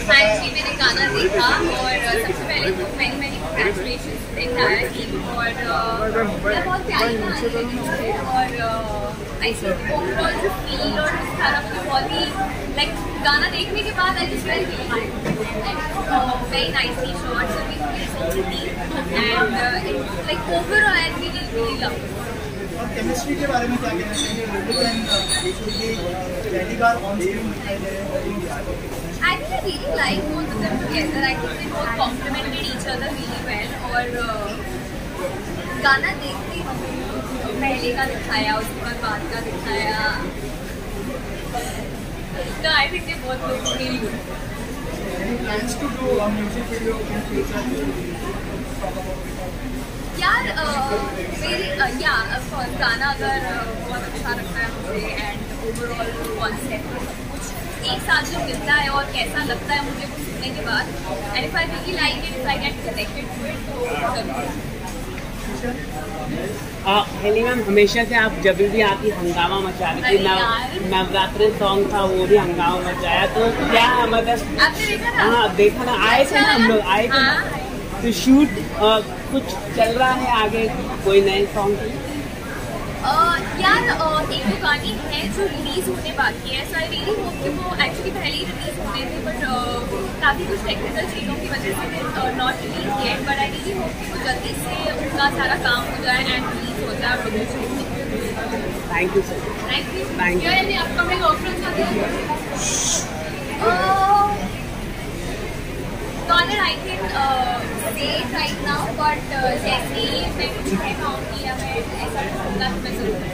जी मैंने गाना देखा और सबसे पहले तो मैनी कंग्रेचुलेशंस एंटायर टीम और बहुत प्यारी कहानी है और आई थिंक ओवरऑल जो फील और उस तरह की बहुत ही लाइक गाना देखने के बाद I just very very nicely shot and like overall I really love. और केमिस्ट्री के बारे में क्या कहना चाहिए? पहली बार ऑन स्क्रीन दिखाई दे रहे हैं। I really like both of them together. I think they both complemented each other really well. और गाना देखते पहले का दिखाया, उसके बाद का दिखाया. So I think they both look really good. Any plans to do a music video in future? यार ऑफकोर्स गाना अगर बहुत अच्छा लगता है मुझे एंड ओवरऑल कॉन्सेप्ट कुछ एक साथ जो मिलता है और कैसा लगता है मुझे वो सुनने के बाद and if I really like it, if I get connected to it तो जरूर। हेली मैम, हमेशा से आप जब भी आती हंगामा मचा रही थी, नवरात्रि सॉन्ग था वो भी हंगामा मचाया, तो क्या मतलब आपने देखा था? हाँ देखा ना, आए थे ना हम लोग, आए थे तो शूट कुछ चल रहा है आगे कोई नए सॉन्ग की? यार एक दो गाने हैं जो रिलीज होने बाकी है, सो आई रियली होप कि वो एक्चुअली पहले ही रिलीज होने थे बट काफ़ी कुछ टेक्निकल चीज़ों की वजह से not release yet, but I really hope कि वो जल्दी से उनका सारा काम हो जाए एंड रिलीज हो जाए। Thank you sir. Thank you. Upcoming offers Connor, I can say it right now, but जैसे मैं कुछ कह पाऊँगी या मैं ऐसा होगा तो मैं जरूर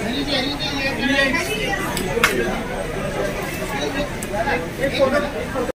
बताऊँगी। Thank you.